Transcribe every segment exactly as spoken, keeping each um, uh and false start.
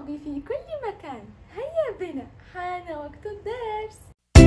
صحابي في كل مكان، هيا بنا حان وقت الدرس.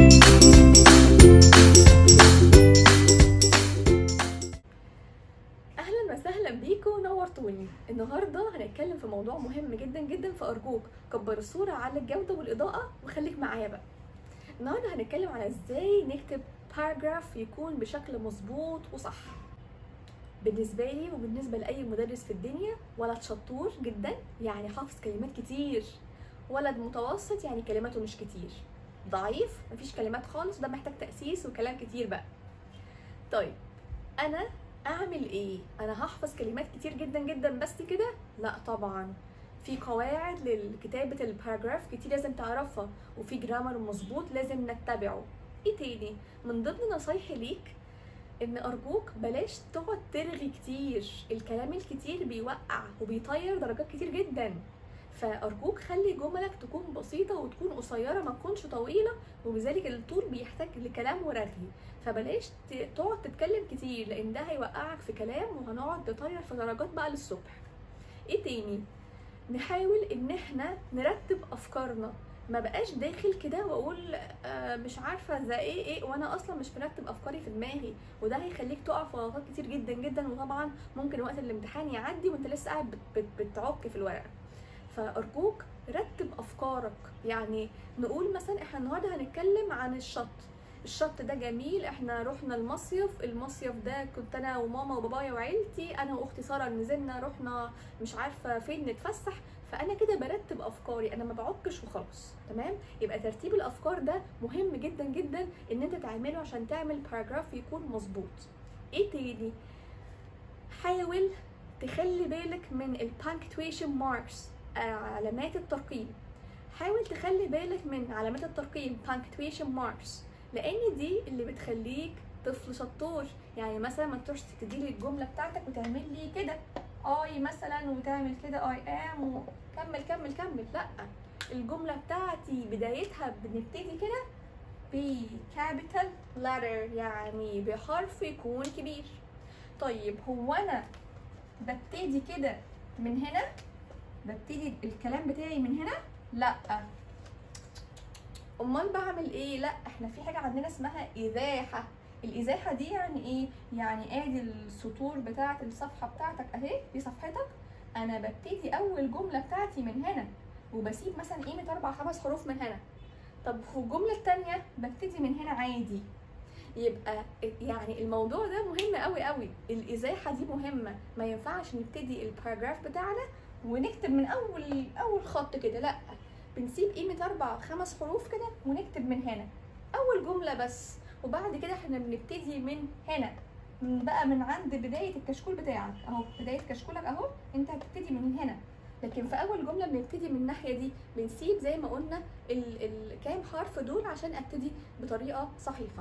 اهلا وسهلا بيكم، نورتوني. النهارده هنتكلم في موضوع مهم جدا جدا، فارجوك كبر الصوره على الجوده والاضاءه وخليك معايا بقى. النهارده هنتكلم على ازاي نكتب باراجراف يكون بشكل مظبوط وصح. بالنسبه لي وبالنسبه لاي مدرس في الدنيا، ولد شطور جدا يعني حافظ كلمات كتير، ولد متوسط يعني كلماته مش كتير، ضعيف مفيش كلمات خالص، ده محتاج تأسيس وكلام كتير بقى. طيب انا اعمل ايه؟ انا هحفظ كلمات كتير جدا جدا بس كده؟ لا طبعا، في قواعد لكتابة الباراجراف كتير لازم تعرفها، وفي جرامر مظبوط لازم نتبعه. ايه تاني من ضمن نصايحي ليك؟ ان ارجوك بلاش تقعد ترغي كتير، الكلام الكتير بيوقع وبيطير درجات كتير جدا. فارجوك خلي جملك تكون بسيطه وتكون قصيره، ما تكونش طويله، وبذلك الطول بيحتاج لكلام ورغي. فبلاش تقعد تتكلم كتير لان ده هيوقعك في كلام وهنقعد نطير في درجات بقى للصبح. ايه تاني؟ نحاول ان احنا نرتب افكارنا، ما بقاش داخل كده واقول آه مش عارفه ازاي ايه ايه وانا اصلا مش مرتب افكاري في دماغي، وده هيخليك تقع في غلطات كتير جدا جدا، وطبعا ممكن وقت الامتحان يعدي وانت لسه قاعد بت بت بتعك في الورقه. فارجوك رتب افكارك. يعني نقول مثلا احنا النهارده هنتكلم عن الشط، الشط ده جميل، احنا رحنا المصيف، المصيف ده كنت انا وماما وبابايا وعيلتي، انا واختي ساره نزلنا رحنا مش عارفه فين نتفسح. فانا كده برتب افكاري، انا ما بعكش وخلاص. تمام؟ يبقى ترتيب الافكار ده مهم جدا جدا ان انت تعمله عشان تعمل باراجراف يكون مظبوط. ايه تاني؟ حاول تخلي بالك من البانكتويشن ماركس، علامات الترقيم. حاول تخلي بالك من علامات الترقيم punctuation marks، لان دي اللي بتخليك طفل شطور. يعني مثلا ما تروحش تديلي الجمله بتاعتك وتعمل لي كده اي مثلا وتعمل كده اي ام وكمل كمل كمل، لا، الجمله بتاعتي بدايتها بنبتدي كده بكابيتال letter، يعني بحرف يكون كبير. طيب هو انا ببتدي كده من هنا، ببتدي الكلام بتاعي من هنا؟ لا، امال بعمل ايه؟ لا، احنا في حاجه عندنا اسمها ازاحه. الازاحه دي يعني ايه؟ يعني ادي السطور بتاعه الصفحه بتاعتك اهي، دي صفحتك، انا ببتدي اول جمله بتاعتي من هنا وبسيب مثلا قيمه اربع خمس حروف من هنا. طب في الجمله الثانيه ببتدي من هنا عادي. يبقى يعني الموضوع ده مهم قوي قوي، الازاحه دي مهمه، ما ينفعش نبتدي الباراجراف بتاعنا ونكتب من اول اول خط كده، لا، بنسيب قيمه اربع خمس حروف كده ونكتب من هنا اول جمله بس، وبعد كده احنا بنبتدي من هنا، من بقى من عند بدايه الكشكول بتاعك اهو، بدايه كشكولك اهو، انت هتبتدي من هنا. لكن في اول جمله بنبتدي من الناحيه دي، بنسيب زي ما قلنا الكام حرف دول عشان ابتدي بطريقه صحيحه.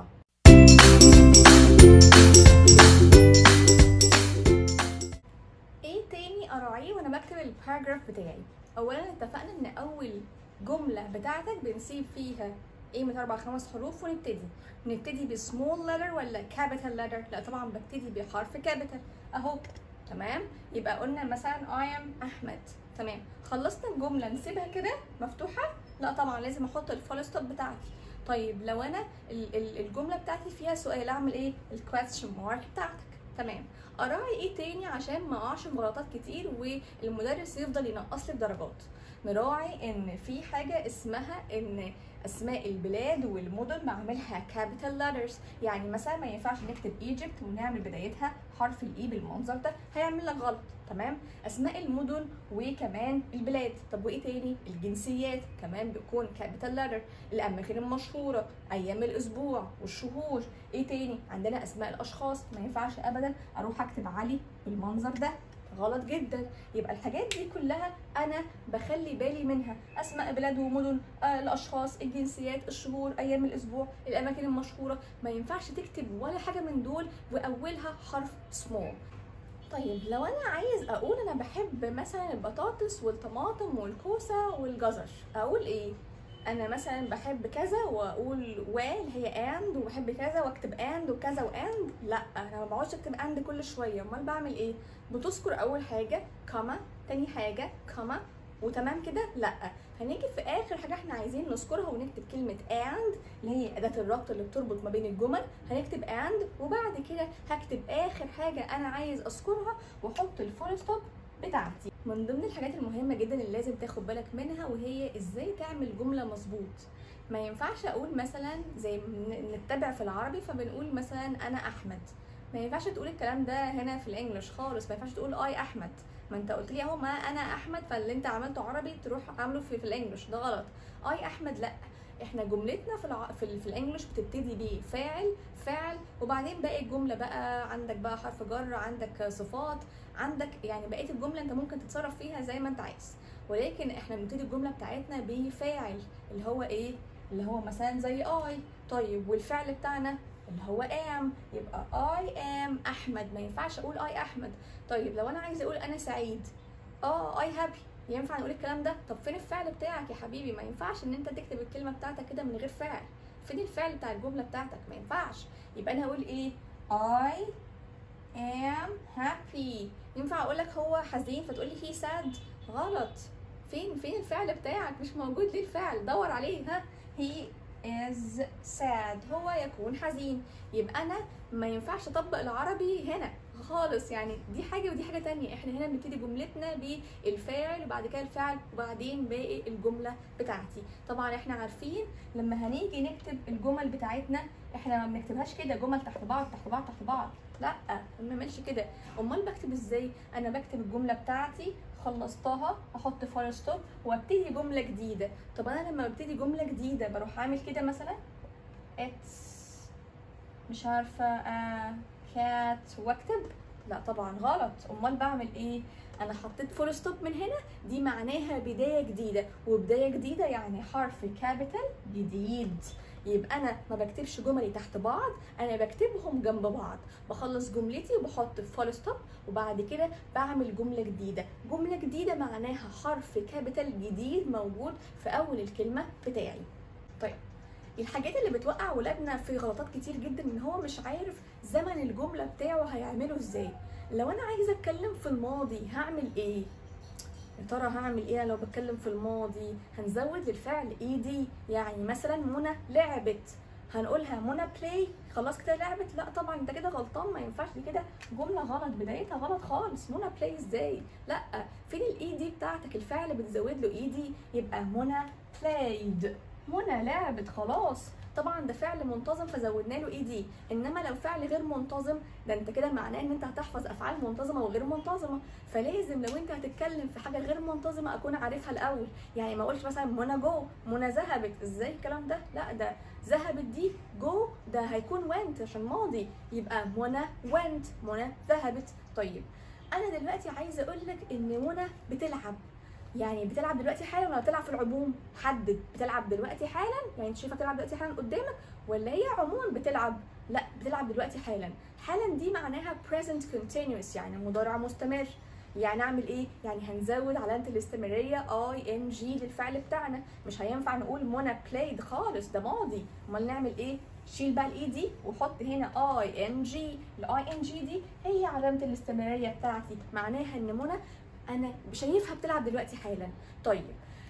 ايه تاني اراعيه وانا بكتب الباراجراف بتاعي؟ اولا اتفقنا ان اول جمله بتاعتك بنسيب فيها قيمه اربع خمس حروف ونبتدي نبتدي بسمول لتر ولا كابيتال لتر؟ لا طبعا ببتدي بحرف كابيتال اهو. تمام؟ يبقى قلنا مثلا I am احمد. تمام، خلصنا الجمله نسيبها كده مفتوحه؟ لا طبعا لازم احط الفول ستوب بتاعتي. طيب لو انا الجمله بتاعتي فيها سؤال، اعمل ايه؟ الكويستشن مارك بتاعتك. تمام، اراعي ايه تاني عشان ما اقعش في غلطات كتير والمدرس يفضل ينقص لي الدرجات؟ نراعي ان في حاجه اسمها ان اسماء البلاد والمدن بعملها capital letters، يعني مثلا ما ينفعش نكتب Egypt ونعمل بدايتها حرف الاي بالمنظر ده، هيعمل لك غلط. تمام؟ اسماء المدن وكمان البلاد. طب وايه تاني؟ الجنسيات كمان بيكون capital letter، الاماكن المشهوره، ايام الاسبوع والشهور. ايه تاني؟ عندنا اسماء الاشخاص، ما ينفعش ابدا اروح اكتب علي بالمنظر ده، غلط جدا. يبقى الحاجات دي كلها انا بخلي بالي منها، اسماء بلاد ومدن، آه الاشخاص، الجنسيات، الشهور، ايام الاسبوع، الاماكن المشهوره، ما ينفعش تكتب ولا حاجه من دول واولها حرف سمول. طيب لو انا عايز اقول انا بحب مثلا البطاطس والطماطم والكوسه والجزر، اقول ايه؟ انا مثلا بحب كذا واقول و اللي هي اند، وبحب كذا واكتب اند وكذا واند؟ لا، انا ما بقعدش اكتب اند كل شويه، امال بعمل ايه؟ بتذكر اول حاجه كما، تاني حاجه كما، وتمام كده؟ لا، هنيجي في اخر حاجه احنا عايزين نذكرها ونكتب كلمه and اللي هي اداه الربط اللي بتربط ما بين الجمل. هنكتب and وبعد كده هكتب اخر حاجه انا عايز اذكرها واحط الفول ستوب بتاعتي. من ضمن الحاجات المهمه جدا اللي لازم تاخد بالك منها وهي ازاي تعمل جمله مظبوط. ما ينفعش اقول مثلا زي نتبع في العربي فبنقول مثلا انا احمد، ما ينفعش تقول الكلام ده هنا في الانجليش خالص. ما ينفعش تقول اي احمد، ما انت قلت لي اهو ما انا احمد، فاللي انت عملته عربي تروح عامله في, في الانجليش، ده غلط. اي احمد لا، احنا جملتنا في الع... في, ال... في الانجليش بتبتدي ب فاعل فاعل وبعدين باقي الجمله بقى عندك بقى حرف جر، عندك صفات، عندك يعني بقيه الجمله انت ممكن تتصرف فيها زي ما انت عايز. ولكن احنا بنبتدي الجمله بتاعتنا بفاعل اللي هو ايه؟ اللي هو مثلا زي اي. طيب والفعل بتاعنا اللي هو am، يبقى I am أحمد. ما ينفعش أقول I أحمد. طيب لو أنا عايزة أقول أنا سعيد، اه I happy، ينفع نقول الكلام ده؟ طب فين الفعل بتاعك يا حبيبي؟ ما ينفعش إن أنت تكتب الكلمة بتاعتك كده من غير فعل. فين الفعل بتاع الجملة بتاعتك؟ ما ينفعش. يبقى أنا هقول إيه؟ I am happy. ينفع أقول لك هو حزين فتقول لي he sad؟ غلط. فين فين الفعل بتاعك؟ مش موجود ليه الفعل؟ دور عليه. ها he is sad، هو يكون حزين. يبقى انا ما ينفعش اطبق العربي هنا خالص، يعني دي حاجه ودي حاجه تانية. احنا هنا بنبتدي جملتنا بالفاعل وبعد كده الفعل وبعدين باقي الجمله بتاعتي. طبعا احنا عارفين لما هنيجي نكتب الجمل بتاعتنا احنا ما بنكتبهاش كده جمل تحت بعض تحت بعض تحت بعض، لا ما بنعملش كده. امال بكتب ازاي؟ انا بكتب الجمله بتاعتي خلصتها احط فول ستوب وابتدي جمله جديده. طب انا لما ببتدي جمله جديده بروح اعمل كده مثلا اتس مش عارفه آه كات واكتب؟ لا طبعا غلط. امال بعمل ايه؟ انا حطيت فول ستوب من هنا، دي معناها بدايه جديده، وبدايه جديده يعني حرف كابيتال جديد. يبقى انا ما بكتبش جملي تحت بعض، انا بكتبهم جنب بعض. بخلص جملتي وبحط فول ستوب وبعد كده بعمل جمله جديده. جمله جديده معناها حرف كابيتال جديد موجود في اول الكلمه بتاعي. طيب الحاجات اللي بتوقع ولادنا في غلطات كتير جدا ان هو مش عارف زمن الجمله بتاعه هيعمله ازاي. لو انا عايزه اتكلم في الماضي هعمل ايه؟ يا ترى هعمل ايه لو بتكلم في الماضي؟ هنزود للفعل اي دي، يعني مثلا منى لعبت هنقولها منى بلاي، خلاص كده لعبت؟ لا طبعا انت كده غلطان، ما ينفعش، دي كده جمله غلط، بدايتها غلط خالص. منى بلاي ازاي؟ لا، فين الاي دي بتاعتك؟ الفعل بتزود له اي دي يبقى منى بلايد، منى لعبت خلاص. طبعا ده فعل منتظم فزودنا له اي دي، انما لو فعل غير منتظم ده انت كده معناه ان انت هتحفظ افعال منتظمه وغير منتظمه. فلازم لو انت هتتكلم في حاجه غير منتظمه اكون عارفها الاول. يعني ما اقولش مثلا منى جو، منى ذهبت، ازاي الكلام ده؟ لا، ده ذهبت دي جو ده هيكون went عشان ماضي، يبقى منى went، منى ذهبت. طيب انا دلوقتي عايزه اقول لك ان منى بتلعب، يعني بتلعب دلوقتي حالا ولا بتلعب في العموم؟ حدد، بتلعب دلوقتي حالا يعني انت شايفها بتلعب دلوقتي حالا قدامك ولا هي عموما بتلعب؟ لا بتلعب دلوقتي حالا. حالا دي معناها present continuous يعني مضارع مستمر. يعني اعمل ايه؟ يعني هنزود علامه الاستمراريه ing للفعل بتاعنا. مش هينفع نقول منى played خالص، ده ماضي. امال نعمل ايه؟ شيل بقى الاي دي وحط هنا ing. الاي ان جي دي هي علامه الاستمراريه بتاعتي، معناها ان منى انا شايفها بتلعب دلوقتي حالا. طيب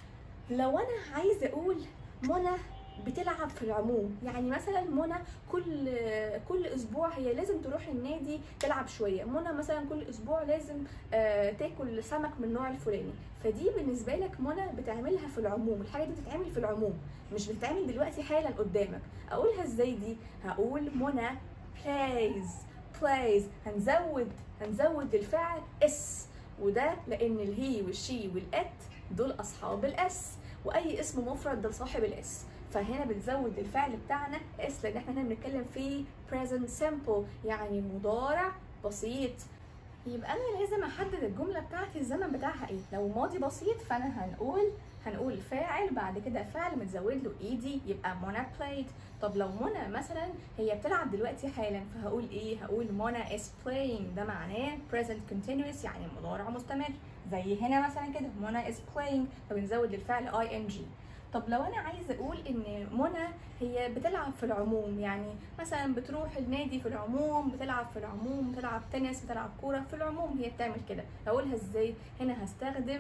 لو انا عايزه اقول منى بتلعب في العموم، يعني مثلا منى كل كل اسبوع هي لازم تروح النادي تلعب شويه، منى مثلا كل اسبوع لازم آه تاكل سمك من النوع الفلاني، فدي بالنسبه لك منى بتعملها في العموم، الحاجه دي بتتعمل في العموم مش بتتعمل دلوقتي حالا قدامك. اقولها ازاي دي؟ هقول منى plays plays، هنزود هنزود الفعل اس، وده لان الهي والشي والات دول اصحاب الاس، واي اسم مفرد ده صاحب الاس، فهنا بنزود الفعل بتاعنا اس لان احنا هنا بنتكلم في present simple يعني مضارع بسيط. يبقى انا لازم احدد الجمله بتاعتي الزمن بتاعها ايه. لو ماضي بسيط فانا هنقول هنقول فاعل بعد كده فعل متزود له اي دي يبقى منى played. طب لو منى مثلا هي بتلعب دلوقتي حالا فهقول ايه؟ هقول منى is playing، ده معناه present continuous يعني مضارع مستمر. زي هنا مثلا كده منى is playing فبنزود للفعل ing. طب لو انا عايزه اقول ان منى هي بتلعب في العموم، يعني مثلا بتروح النادي في العموم، بتلعب في العموم، بتلعب تنس، بتلعب كوره في العموم، هي بتعمل كده، هقولها ازاي؟ هنا هستخدم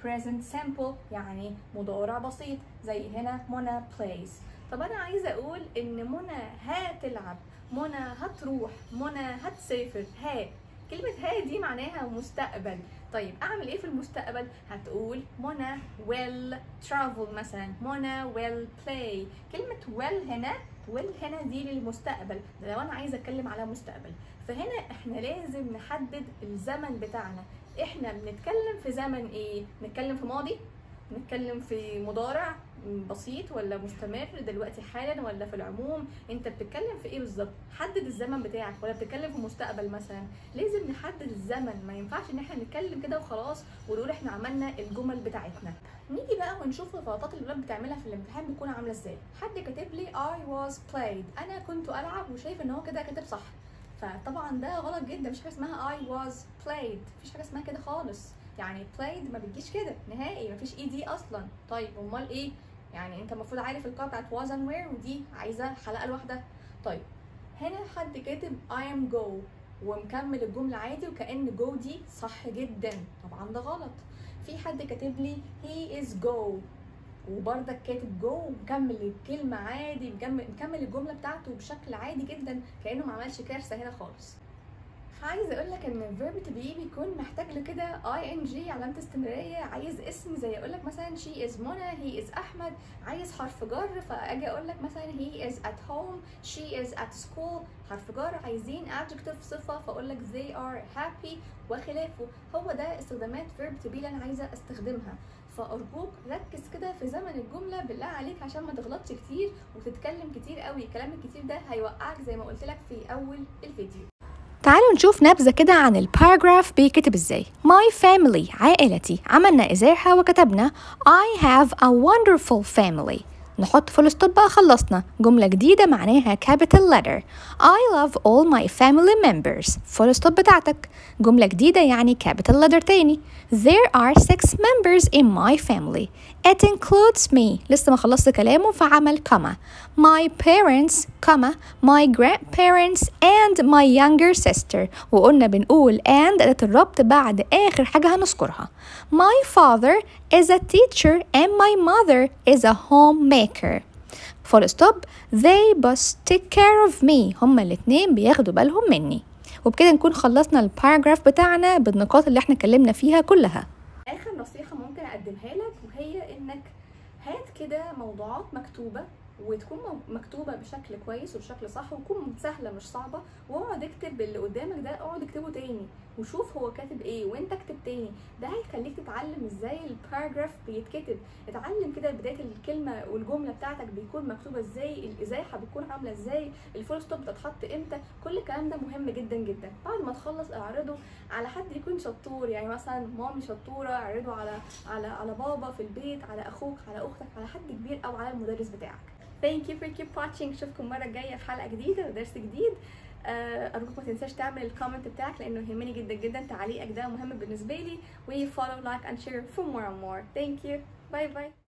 present simple يعني مضارع بسيط، زي هنا منى plays. طب انا عايزه اقول ان منى هتلعب، منى هتروح، منى هتسافر. ها، كلمه ها دي معناها مستقبل. طيب اعمل ايه في المستقبل؟ هتقول منى will travel مثلا، منى will play. كلمه will هنا will هنا دي للمستقبل، ده لو انا عايزه اتكلم على مستقبل. فهنا احنا لازم نحدد الزمن بتاعنا، احنا بنتكلم في زمن ايه؟ نتكلم في ماضي، نتكلم في مضارع بسيط ولا مستمر دلوقتي حالا، ولا في العموم؟ انت بتتكلم في ايه بالظبط؟ حدد الزمن بتاعك. ولا بتتكلم في مستقبل مثلا؟ لازم نحدد الزمن، ما ينفعش ان احنا نتكلم كده وخلاص ونقول احنا عملنا الجمل بتاعتنا. نيجي بقى ونشوف الغلطات اللي الولاد بتعملها في الامتحان بتكون عامله ازاي. حد كاتب لي I was played، انا كنت العب، وشايف ان هو كده كاتب صح. فطبعا ده غلط جدا، مفيش حاجه اسمها I was played، مفيش حاجه اسمها كده خالص. يعني played ما بتجيش كده نهائي، مفيش اي دي اصلا. طيب امال ايه؟ يعني انت المفروض عارف القاعده بتاعت was and where، ودي عايزه حلقه لوحدها. طيب هنا حد كاتب I am go ومكمل الجمله عادي وكأن go دي صح جدا، طبعا ده غلط. في حد كاتب لي he is go وبرضك كاتب جو ومكمل الكلمه عادي، مكمل الجمله بتاعته بشكل عادي جدا كانه ما عملش كارثه هنا خالص. فعايزه اقول لك ان الفيرب تو بي بيكون محتاج له كده اي ان جي علامه استمراريه، عايز اسم زي اقول لك مثلا شي از منى، هي از احمد. عايز حرف جر، فاجي اقول لك مثلا هي از ات هوم، شي از ات سكول، حرف جر. عايزين adjective صفه، فاقول لك they are happy وخلافه. هو ده استخدامات فيرب تو بي اللي انا عايزه استخدمها. فارجوك ركز كده في زمن الجمله بالله عليك عشان ما تغلطش كتير وتتكلم كتير قوي. الكلام الكتير ده هيوقعك زي ما قلت لك في اول الفيديو. تعالوا نشوف نبذة كده عن الباراجراف بيكتب ازاي. My family عائلتي، عملنا إزاحة وكتبنا I have a wonderful family. نحط فول ستوب بقى، خلصنا. جملة جديدة معناها capital letter I love all my family members. فول ستوب بتاعتك. جملة جديدة يعني capital letter تاني. There are six members in my family. It includes me. لسه ما خلصت كلامه فعمل كما. My parents, كما my grandparents and my younger sister. وقلنا بنقول and أداة الربط بعد آخر حاجة هنذكرها. My father is a teacher and my mother is a homemaker. Full stop. They must take care of me. هما الاتنين بياخدوا بالهم مني. وبكده نكون خلصنا الباراجراف بتاعنا بالنقاط اللي احنا اتكلمنا فيها كلها. اخر نصيحه ممكن اقدمها لك وهي انك هات كده موضوعات مكتوبه، وتكون مكتوبه بشكل كويس وبشكل صح وتكون سهله مش صعبه، واقعد اكتب اللي قدامك ده، اقعد اكتبه تاني وشوف هو كاتب ايه وانت اكتب تاني. ده هيخليك تتعلم ازاي الباراجراف بيتكتب. اتعلم كده بدايه الكلمه والجمله بتاعتك بيكون مكتوبه ازاي، الازاحه بتكون عامله ازاي، الفول ستوب بتتحط امتى. كل الكلام ده مهم جدا جدا. بعد ما تخلص اعرضه على حد يكون شطور، يعني مثلا مامي شطوره، اعرضه على على على بابا في البيت، على اخوك، على اختك، على حد كبير، او على المدرس بتاعك. Thank you for keep watching. اشوفكم المره الجايه في حلقه جديده ودرس جديد. ارجوك ما تنساش تعمل الكومنت بتاعك لانه يهمني جدا جدا. تعليقك ده مهم بالنسبه لي. و follow, like and share for more and more. Thank you. Bye bye.